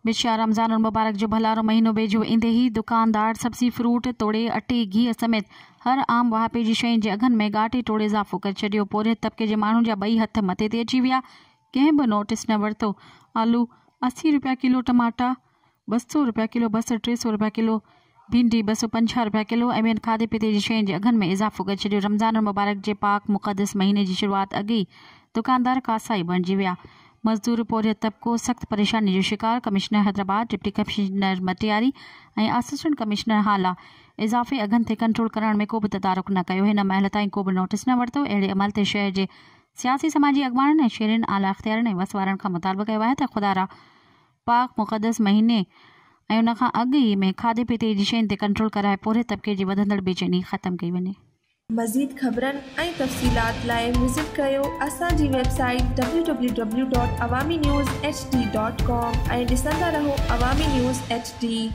Visa Ramzan मुबारक जो भलारो महीनो बेजो ईंदे ही दुकानदार सब्जी फ्रूट तोड़े अटे घी समेत हर आम वाहपे जी शयुनि जे अघनि में ॻाटे टोड़े इज़ाफ़ो करे छॾियो। पोरे तबिके जे माण्हुनि जा ॿई हथ मथे ते अची विया। कंहिं बि नोटिस न वरितो। आलू 80 रुपया किलो, टमाटा 200 रुपया किलो, बसर 300 रुपया किलो, भिंडी 250 रुपया किलो ऐं ॿियनि खाधे पीते जी शयुनि जे अघनि में इज़ाफ़ो करे छॾियो। रमज़ान मुबारक जे पाक मुक़दस महीने जी शुरूआति अॻे ई दुकानदार कासाई बणिजी विया। मज़दूर पोरियो तबिको सख़्त परेशानी जो शिकार। Commissioner Hyderabad, deputy commissioner Matiari ऐं असिस्टेंट कमिश्नर हाला इज़ाफ़े अघनि ते कंट्रोल करण में को बि तदारुक न कयो। हिन महिल ताईं को बि नोटिस न वरितो। अहिड़े अमल ते शहर जे सियासी समाजी अॻवाननि ऐं शेरिन आला अख़्तियारनि ऐं वसवारनि खां मुतालबो कयो आहे त खुदारा पाक मुक़दस महीने ऐं उन खां अॻु ई में खाधे पीते जी शयुनि ते कंट्रोल कराए पोरे तबिके जी वधंदड़ बेचैनी ख़तमु कई वञे। मज़ीद ख़बरनि ऐं तफ़सीलात लाइ विज़िट कयो असांजी वेबसाइट www.awamiNewsHD.com ऐं ॾिसंदा रहो अवामी न्यूज़ HD।